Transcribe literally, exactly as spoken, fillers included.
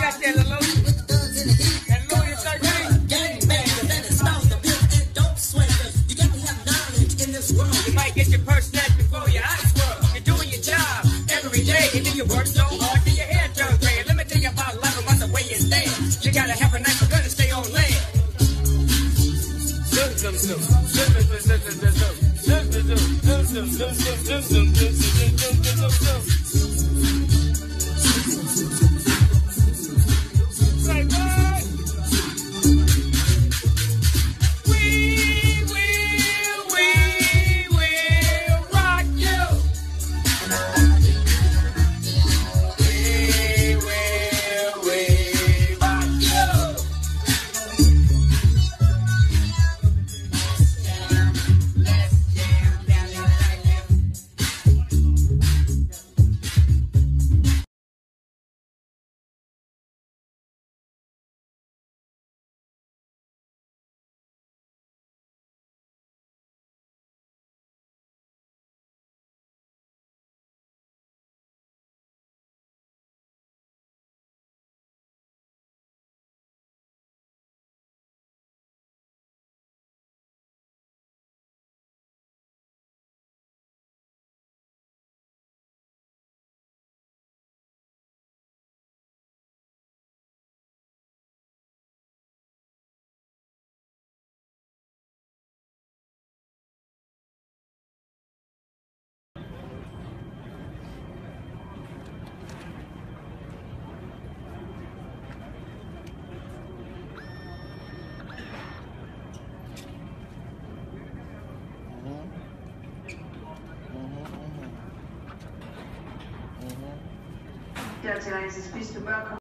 got that, Lil Uzi? That Lil Uzi thirteen? Gangbangers and it starts to build and dope swingers. You got to have knowledge in this world. You might get your purse snatched before your eyes swirl. You're doing your job every day, and then you work so hard till your hair turns gray. Let me tell you about life and what's the way you stay. You gotta have a nice gun to stay on land. Zoom, zoom, zoom. Zoom, zoom, zoom, zoom, zoom, zoom. Zoom, zoom, zoom, zoom, zoom, zoom, zoom, zoom, zoom, zoom, zoom, zoom, zoom. Say what? We will, we will rock you. We will, we rock you. Let's jam down there like that. Tead sa siis pistub väga